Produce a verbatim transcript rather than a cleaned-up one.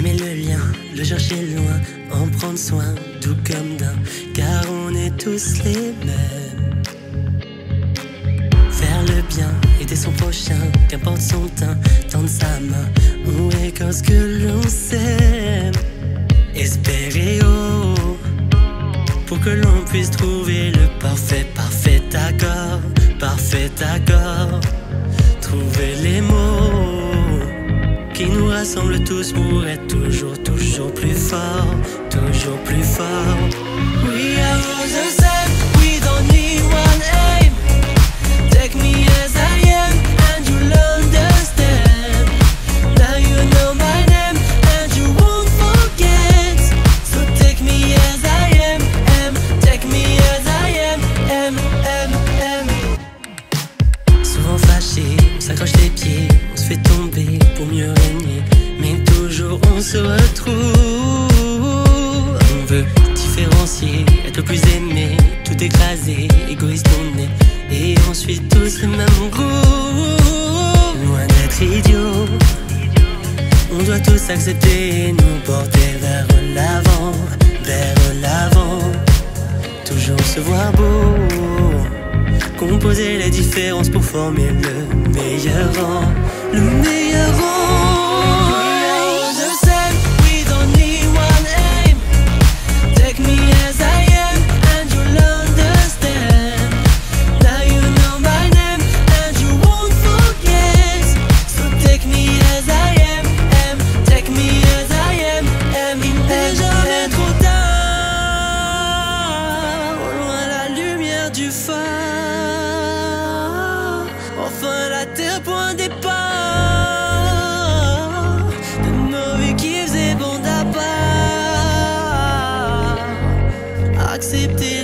Aimer le lien, le chercher loin, en prendre soin, tout comme d'un, car on est tous les mêmes. Faire le bien, aider son prochain, qu'importe son teint, tendre sa main, on récolte ce que l'on s'aime. Espérer haut, pour que l'on puisse trouver le parfait, parfait accord, parfait accord. Trouver les mots qui nous rassemblent tous pour être toujours, toujours plus fort, toujours plus fort. We are all the same, we don't need one aim. Take me as I am and you'll understand. Now you know my name and you won't forget. So take me as I am, am. Take me as I am, am, am, am. Souvent fâché, on s'accroche les pieds, on se fait tomber pour mieux régner, mais toujours on se retrouve. On veut différencier, être le plus aimé, tout écrasé, égoïste on est, et on suit tous le même goût. Loin d'être idiot, on doit tous accepter et nous porter vers l'avant, vers l'avant. Toujours se voir beau, composer les différences pour former le meilleur rang, le meilleur rang. We are all the same, we don't need one aim. Take me as I am and you'll understand. Now you know my name and you won't forget. So take me as I am, am. Take me as I am, am. Il n'est jamais trop tard, au loin la lumière du phare. Enfin la terre, point de départ de nos vies qui faisaient bon d'appart. Accepter